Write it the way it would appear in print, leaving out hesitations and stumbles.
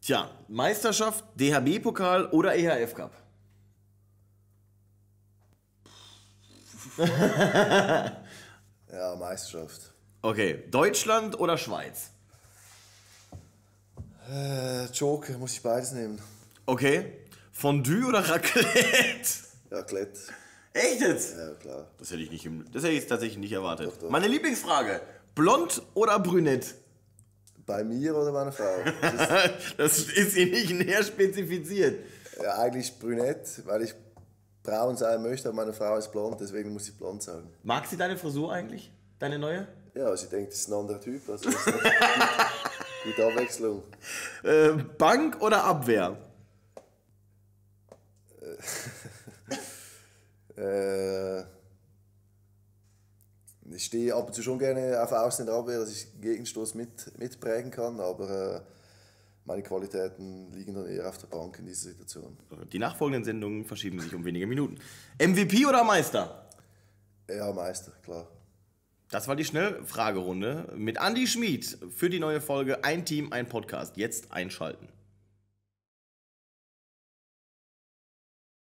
Tja, Meisterschaft, DHB-Pokal oder EHF-Cup? Ja, Meisterschaft. Okay, Deutschland oder Schweiz? Joker, muss ich beides nehmen. Okay, Fondue oder Raclette? Raclette. Echt jetzt? Ja, klar. Das hätte ich jetzt tatsächlich nicht erwartet. Doch. Meine Lieblingsfrage, blond oder brünett? Bei mir oder meiner Frau? Das ist hier nicht näher spezifiziert. Ja, eigentlich brünett, weil ich braun sein möchte, aber meine Frau ist blond, deswegen muss ich blond sagen. Mag sie deine Frisur eigentlich? Deine neue? Ja, sie denkt, das ist ein anderer Typ, also das ist gute Abwechslung. Bank oder Abwehr? Ich stehe ab und zu schon gerne auf Außen in der Abwehr, dass ich Gegenstoß mitprägen kann, aber meine Qualitäten liegen dann eher auf der Bank in dieser Situation. Die nachfolgenden Sendungen verschieben sich um wenige Minuten. MVP oder Meister? Ja, Meister, klar. Das war die Schnellfragerunde mit Andy Schmid für die neue Folge Ein Team, ein Podcast. Jetzt einschalten.